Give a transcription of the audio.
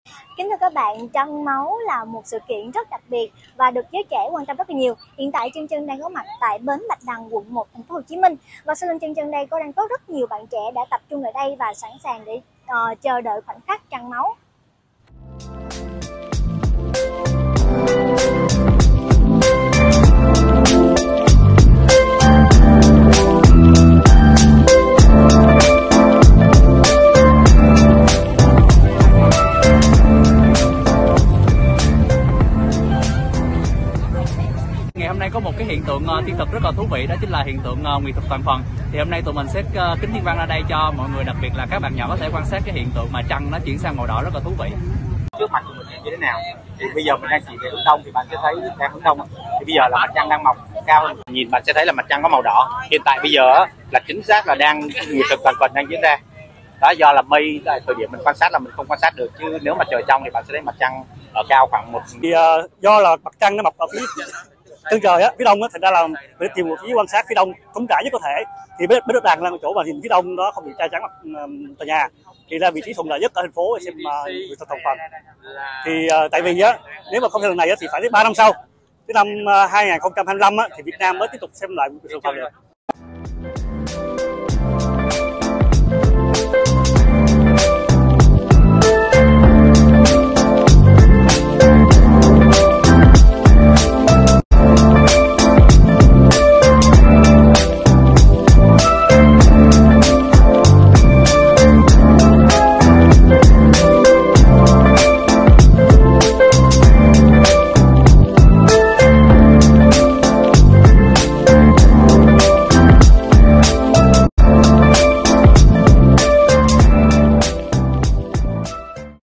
Kính thưa các bạn, Trăng máu là một sự kiện rất đặc biệt và được giới trẻ quan tâm rất là nhiều. Hiện tại Chân Chân đang có mặt tại bến Bạch Đằng, quận 1, thành phố Hồ Chí Minh. Và sau lưng Chân Chân đây đang có rất nhiều bạn trẻ đã tập trung ở đây và sẵn sàng để chờ đợi khoảnh khắc trăng máu. Ngày hôm nay có một cái hiện tượng thiên thực rất là thú vị, đó chính là hiện tượng nguyệt thực toàn phần. Thì hôm nay tụi mình sẽ kính thiên văn ra đây cho mọi người, đặc biệt là các bạn nhỏ có thể quan sát cái hiện tượng mà trăng nó chuyển sang màu đỏ rất là thú vị. Trước mặt của mình như thế nào? Thì bây giờ mình đang chỉ về hướng đông thì bạn sẽ thấy theo hướng đông. Thì bây giờ là mặt trăng đang mọc cao hơn. Nhìn bạn sẽ thấy là mặt trăng có màu đỏ. Hiện tại bây giờ là chính xác là đang nguyệt thực toàn phần đang diễn ra. Đó, do là mây tại thời điểm mình quan sát là mình không quan sát được, chứ nếu mà trời trong thì bạn sẽ thấy mặt trăng ở cao khoảng một. Thì do là mặt trăng nó mọc ở phía chân trời á, phía đông á, thành ra là để tìm một phía quan sát phía đông trống trải nhất có thể. Thì bến Bạch Đằng là một chỗ mà nhìn phía đông đó không bị che chắn mặt tòa nhà, thì là vị trí thuận lợi nhất ở thành phố để xem nguyệt thực toàn phần. Thì tại vì á, nếu mà không theo lần này á, thì phải đến 3 năm sau, tới năm 2025 á, thì Việt Nam mới tiếp tục xem lại nguyệt thực toàn phần được.